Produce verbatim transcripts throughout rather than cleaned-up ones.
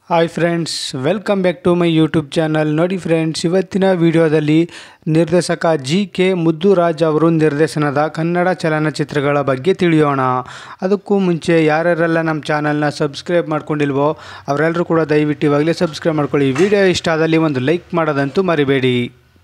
Hi friends, welcome back to my YouTube channel. ನೋಡಿ friends, ಇವತ್ತಿನ ವಿಡಿಯೋದಲ್ಲಿ ನಿರ್ದೇಶಕ ಜಿ ಕೆ ಮುದ್ದುರಾಜ್ ಅವರು ನಿರ್ದೇಶನದ ಕನ್ನಡ ಚಲನಚಿತ್ರಗಳ ಬಗ್ಗೆ ತಿಳಿಯೋಣ. ಅದಕ್ಕೂ ಮುಂಚೆ ಯಾರ್ಯಾರೆಲ್ಲ ನಮ್ಮ ಚಾನಲ್ನ ಸಬ್ಸ್ಕ್ರೈಬ್ ಮಾಡ್ಕೊಂಡಿಲ್ವೋ ಅವರೆಲ್ಲರೂ ಕೂಡ ದಯವಿಟ್ಟು ಇವಾಗಲೇ ಸಬ್ಸ್ಕ್ರೈಬ್ ಮಾಡ್ಕೊಳ್ಳಿ. ವಿಡಿಯೋ ಇಷ್ಟ ಆದಲ್ಲಿ ಒಂದು ಲೈಕ್ ಮಾಡೋದಂತೂ ಮರಿಬೇಡಿ.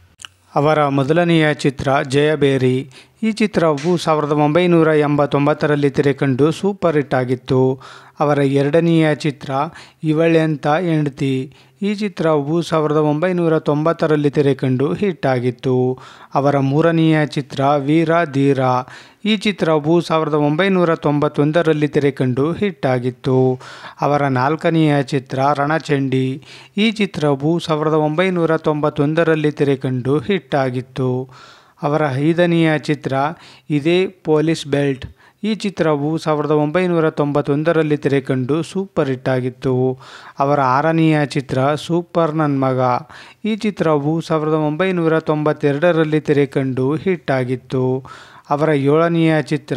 ಅವರ ಮೊದಲನೆಯ ಚಿತ್ರ ಜಯಬೇರಿ. ಈ ಚಿತ್ರವು ಸಾವಿರದ ಒಂಬೈನೂರ ಎಂಬತ್ತೊಂಬತ್ತರಲ್ಲಿ ತೆರೆಕಂಡು ಸೂಪರ್ ಹಿಟ್ ಆಗಿತ್ತು. ಅವರ ಎರಡನೆಯ ಚಿತ್ರ ಇವಳೆಂತ ಹೆಂಡತಿ. ಈ ಚಿತ್ರವು ಸಾವಿರದ ಒಂಬೈನೂರ ತೊಂಬತ್ತರಲ್ಲಿ ತೆರೆಕಂಡು ಹಿಟ್ ಆಗಿತ್ತು. ಅವರ ಮೂರನೆಯ ಚಿತ್ರ ವೀರ ಧೀರ. ಈ ಚಿತ್ರವು ಸಾವಿರದ ಒಂಬೈನೂರ ತೊಂಬತ್ತೊಂದರಲ್ಲಿ ತೆರೆಕಂಡು ಹಿಟ್ ಆಗಿತ್ತು. ಅವರ ನಾಲ್ಕನೆಯ ಚಿತ್ರ ರಣಚಂಡಿ. ಈ ಚಿತ್ರವು ಸಾವಿರದ ಒಂಬೈನೂರ ತೊಂಬತ್ತೊಂದರಲ್ಲಿ ತೆರೆಕಂಡು ಹಿಟ್ ಆಗಿತ್ತು. ಅವರ ಐದನೆಯ ಚಿತ್ರ ಇದೇ ಪೊಲೀಸ್ ಬೆಲ್ಟ್. ಈ ಚಿತ್ರವು ಸಾವಿರದ ಒಂಬೈನೂರ ತೊಂಬತ್ತೊಂದರಲ್ಲಿ ತೆರೆಕಂಡು ಸೂಪರ್ ಹಿಟ್ ಆಗಿತ್ತು. ಅವರ ಆರನೆಯ ಚಿತ್ರ ಸೂಪರ್ ನನ್ನ ಮಗ. ಈ ಚಿತ್ರವು ಸಾವಿರದ ಒಂಬೈನೂರ ತೊಂಬತ್ತೆರಡರಲ್ಲಿ ತೆರೆಕಂಡು ಹಿಟ್ ಆಗಿತ್ತು. ಅವರ ಏಳನೆಯ ಚಿತ್ರ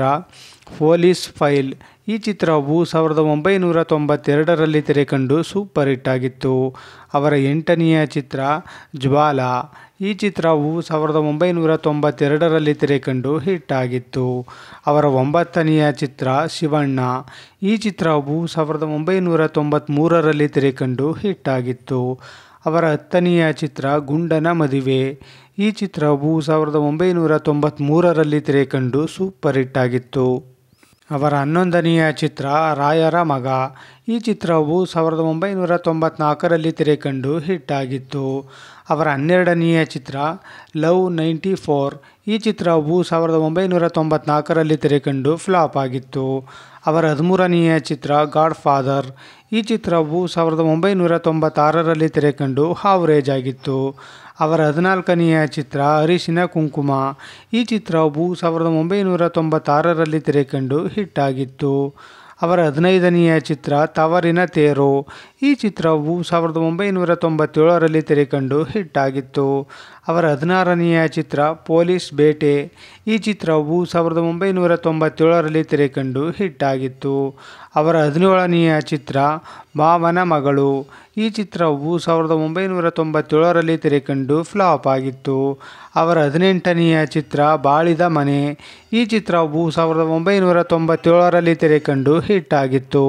ಪೊಲೀಸ್ ಫೈಲ್. ಈ ಚಿತ್ರವು ಸಾವಿರದ ಒಂಬೈನೂರ ತೊಂಬತ್ತೆರಡರಲ್ಲಿ ತೆರೆಕಂಡು ಸೂಪರ್ ಹಿಟ್ ಆಗಿತ್ತು. ಅವರ ಎಂಟನೆಯ ಚಿತ್ರ ಜ್ವಾಲ. ಈ ಚಿತ್ರವು ಸಾವಿರದ ಒಂಬೈನೂರ ತೊಂಬತ್ತೆರಡರಲ್ಲಿ ತೆರೆಕಂಡು ಹಿಟ್ ಆಗಿತ್ತು. ಅವರ ಒಂಬತ್ತನೆಯ ಚಿತ್ರ ಶಿವಣ್ಣ. ಈ ಚಿತ್ರವು ಸಾವಿರದ ಒಂಬೈನೂರ ತೊಂಬತ್ತ್ಮೂರರಲ್ಲಿ ತೆರೆಕಂಡು ಹಿಟ್ ಆಗಿತ್ತು. ಅವರ ಹತ್ತನೆಯ ಚಿತ್ರ ಗುಂಡನ ಮದುವೆ. ಈ ಚಿತ್ರವು ಸಾವಿರದ ಒಂಬೈನೂರ ತೊಂಬತ್ತ್ಮೂರರಲ್ಲಿ ತೆರೆಕಂಡು ಸೂಪರ್ ಹಿಟ್ ಆಗಿತ್ತು. ಅವರ ಹನ್ನೊಂದನೆಯ ಚಿತ್ರ ರಾಯರ ಮಗ. ಈ ಚಿತ್ರವು ಸಾವಿರದ ಒಂಬೈನೂರ ತೊಂಬತ್ನಾಲ್ಕರಲ್ಲಿ ತೆರೆಕಂಡು ಹಿಟ್ ಆಗಿತ್ತು. ಅವರ ಹನ್ನೆರಡನೆಯ ಚಿತ್ರ ಲವ್ ನೈಂಟಿ ಫೋರ್. ಈ ಚಿತ್ರವು ಸಾವಿರದ ಒಂಬೈನೂರ ತೊಂಬತ್ನಾಲ್ಕರಲ್ಲಿ ತೆರೆಕಂಡು ಫ್ಲಾಪ್ ಆಗಿತ್ತು. ಅವರ ಹದಿಮೂರನೆಯ ಚಿತ್ರ ಗಾಡ್ ಫಾದರ್. ಈ ಚಿತ್ರವು ಸಾವಿರದ ಒಂಬೈನೂರ ತೊಂಬತ್ತಾರರಲ್ಲಿ ತೆರೆಕಂಡು ಹಾವರೇಜ್ ಆಗಿತ್ತು. ಅವರ ಹದಿನಾಲ್ಕನೆಯ ಚಿತ್ರ ಅರಿಶಿನ ಕುಂಕುಮ. ಈ ಚಿತ್ರವು ಸಾವಿರದ ಒಂಬೈನೂರ ತೊಂಬತ್ತಾರರಲ್ಲಿ ತೆರೆಕಂಡು ಹಿಟ್ ಆಗಿತ್ತು. ಅವರ ಹದಿನೈದನೆಯ ಚಿತ್ರ ತವರಿನ ತೇರು. ಈ ಚಿತ್ರವು ಸಾವಿರದ ಒಂಬೈನೂರ ತೊಂಬತ್ತೇಳರಲ್ಲಿ ತೆರೆಕಂಡು ಹಿಟ್ ಆಗಿತ್ತು. ಅವರ ಹದಿನಾರನೆಯ ಚಿತ್ರ ಪೊಲೀಸ್ ಬೇಟೆ. ಈ ಚಿತ್ರವು ಸಾವಿರದ ಒಂಬೈನೂರ ತೊಂಬತ್ತೇಳರಲ್ಲಿ ತೆರೆಕಂಡು ಹಿಟ್ ಆಗಿತ್ತು. ಅವರ ಹದಿನೇಳನೆಯ ಚಿತ್ರ ಮಾವನ ಮಗಳು. ಈ ಚಿತ್ರವು ಸಾವಿರದ ಒಂಬೈನೂರ ತೊಂಬತ್ತೇಳರಲ್ಲಿ ತೆರೆಕಂಡು ಫ್ಲಾಪ್ ಆಗಿತ್ತು. ಅವರ ಹದಿನೆಂಟನೆಯ ಚಿತ್ರ ಬಾಳಿದ ಮನೆ. ಈ ಚಿತ್ರವು ಸಾವಿರದ ಒಂಬೈನೂರ ತೊಂಬತ್ತೇಳರಲ್ಲಿ ತೆರೆಕಂಡು ಹಿಟ್ ಆಗಿತ್ತು.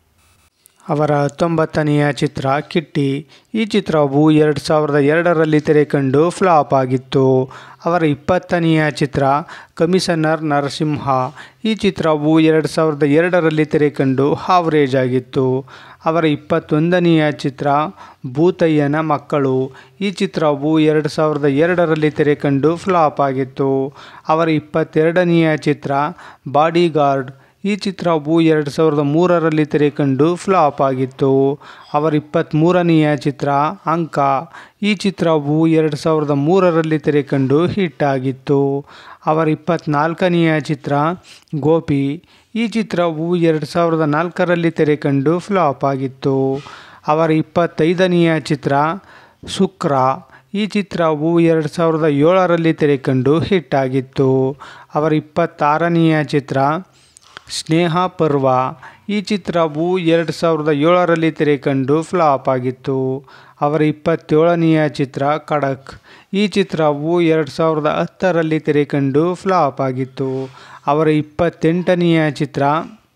ಅವರ ಹತ್ತೊಂಬತ್ತನೆಯ ಚಿತ್ರ ಕಿಟ್ಟಿ. ಈ ಚಿತ್ರವು ಎರಡು ಸಾವಿರದ ಎರಡರಲ್ಲಿ ತೆರೆಕಂಡು ಫ್ಲಾಪ್ ಆಗಿತ್ತು. ಅವರ ಇಪ್ಪತ್ತನೆಯ ಚಿತ್ರ ಕಮಿಷನರ್ ನರಸಿಂಹ. ಈ ಚಿತ್ರವು ಎರಡು ಸಾವಿರದ ಎರಡರಲ್ಲಿ ತೆರೆಕಂಡು ಹಾವರೇಜ್ ಆಗಿತ್ತು. ಅವರ ಇಪ್ಪತ್ತೊಂದನೆಯ ಚಿತ್ರ ಭೂತಯ್ಯನ ಮಕ್ಕಳು. ಈ ಚಿತ್ರವು ಎರಡು ಸಾವಿರದ ಎರಡರಲ್ಲಿ ತೆರೆಕಂಡು ಫ್ಲಾಪ್ ಆಗಿತ್ತು. ಅವರ ಇಪ್ಪತ್ತೆರಡನೆಯ ಚಿತ್ರ ಬಾಡಿಗಾರ್ಡ್. ಈ ಚಿತ್ರವು ಎರಡು ಸಾವಿರದ ಮೂರರಲ್ಲಿ ತೆರೆಕಂಡು ಫ್ಲಾಪ್ ಆಗಿತ್ತು. ಅವರ ಇಪ್ಪತ್ತ್ಮೂರನೆಯ ಚಿತ್ರ ಅಂಕ. ಈ ಚಿತ್ರವು ಎರಡು ಸಾವಿರದ ಮೂರರಲ್ಲಿ ತೆರೆಕಂಡು ಹಿಟ್ ಆಗಿತ್ತು. ಅವರ ಇಪ್ಪತ್ತ್ನಾಲ್ಕನೆಯ ಚಿತ್ರ ಗೋಪಿ. ಈ ಚಿತ್ರವು ಎರಡು ಸಾವಿರದ ನಾಲ್ಕರಲ್ಲಿ ತೆರೆಕಂಡು ಫ್ಲಾಪ್ ಆಗಿತ್ತು. ಅವರ ಇಪ್ಪತ್ತೈದನೆಯ ಚಿತ್ರ ಶುಕ್ರ. ಈ ಚಿತ್ರವು ಎರಡು ಸಾವಿರದ ಏಳರಲ್ಲಿ ತೆರೆಕಂಡು ಹಿಟ್ ಆಗಿತ್ತು. ಅವರ ಇಪ್ಪತ್ತಾರನೆಯ ಚಿತ್ರ ಸ್ನೇಹ ಪರ್ವ. ಈ ಚಿತ್ರವು ಎರಡು ಸಾವಿರದ ಏಳರಲ್ಲಿ ತೆರೆಕಂಡು ಫ್ಲಾಪ್ ಆಗಿತ್ತು. ಅವರ ಇಪ್ಪತ್ತೇಳನೆಯ ಚಿತ್ರ ಖಡಕ್. ಈ ಚಿತ್ರವು ಎರಡು ಸಾವಿರದ ಹತ್ತರಲ್ಲಿ ತೆರೆಕಂಡು ಫ್ಲಾಪ್ ಆಗಿತ್ತು. ಅವರ ಇಪ್ಪತ್ತೆಂಟನೆಯ ಚಿತ್ರ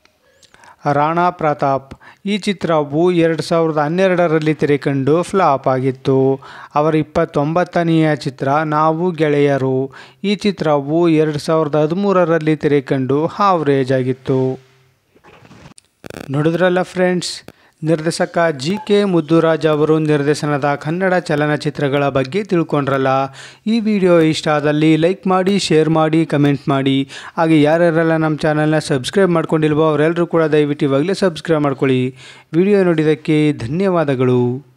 ರಾಣಾ ಪ್ರತಾಪ್. ಈ ಚಿತ್ರವು ಎರಡು ಸಾವಿರದ ಹನ್ನೆರಡರಲ್ಲಿ ತೆರೆಕಂಡು ಫ್ಲಾಪ್ ಆಗಿತ್ತು. ಅವರ ಇಪ್ಪತ್ತೊಂಬತ್ತನೆಯ ಚಿತ್ರ ನಾವು ಗೆಳೆಯರು. ಈ ಚಿತ್ರವು ಎರಡು ಸಾವಿರದ ಹದಿಮೂರರಲ್ಲಿ ತೆರೆಕಂಡು ಹಾವರೇಜ್ ಆಗಿತ್ತು. ನೋಡಿದ್ರಲ್ಲ ಫ್ರೆಂಡ್ಸ್, ನಿರ್ದೇಶಕ ಜಿ ಕೆ ಮುದ್ದುರಾಜ್ ಅವರು ನಿರ್ದೇಶನದ ಕನ್ನಡ ಚಲನಚಿತ್ರಗಳ ಬಗ್ಗೆ ತಿಳ್ಕೊಂಡ್ರಲ್ಲ. ಈ ವಿಡಿಯೋ ಇಷ್ಟ ಆದಲ್ಲಿ ಲೈಕ್ ಮಾಡಿ, ಶೇರ್ ಮಾಡಿ, ಕಮೆಂಟ್ ಮಾಡಿ. ಹಾಗೆ ಯಾರ್ಯಾರೆಲ್ಲ ನಮ್ಮ ಚಾನಲ್ನ ಸಬ್ಸ್ಕ್ರೈಬ್ ಮಾಡ್ಕೊಂಡಿಲ್ವೋ ಅವರೆಲ್ಲರೂ ಕೂಡ ದಯವಿಟ್ಟು ಇವಾಗಲೇ ಸಬ್ಸ್ಕ್ರೈಬ್ ಮಾಡ್ಕೊಳ್ಳಿ. ವಿಡಿಯೋ ನೋಡಿದ್ದಕ್ಕೆ ಧನ್ಯವಾದಗಳು.